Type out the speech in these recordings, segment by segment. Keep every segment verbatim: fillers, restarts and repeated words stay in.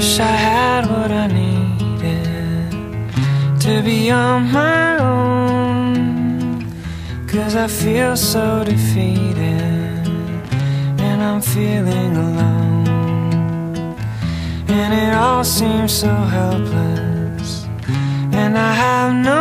Wish I had what I needed to be on my own, 'cause I feel so defeated and I'm feeling alone. And it all seems so helpless, and I have no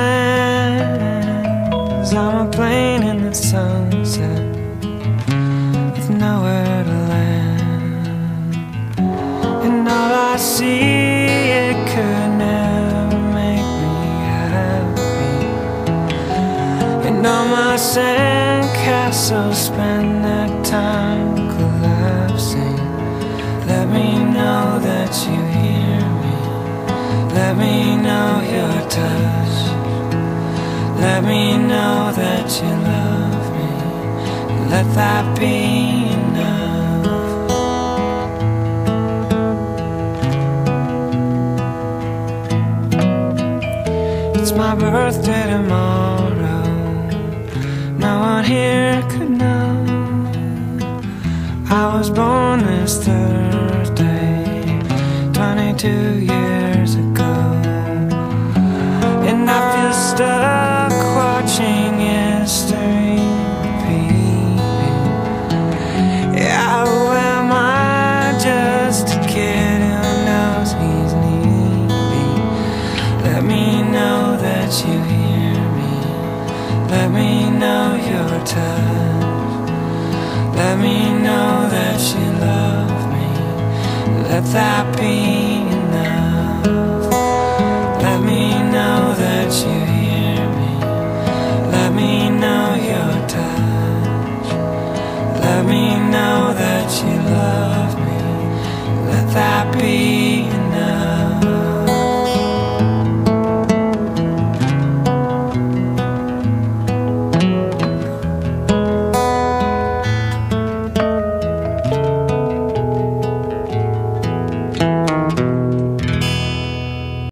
plans. I'm a plane in the sunset with nowhere to land. And all I see, it could never make me happy. And all my sandcastles spend their time collapsing. Let me know that you hear me. Let me know your touch. Let me know that you love me. Let that be enough. It's my birthday tomorrow. No one here could know I was born this Thursday, twenty-two years ago. And I feel stuck watching history repeat. Yeah, who am I? Just a kid who knows he's needy. Let me know that you hear me. Let me know your touch. Let me know that you love me. Let that be enough. Let me know that you hear me. Let me know your touch. Let me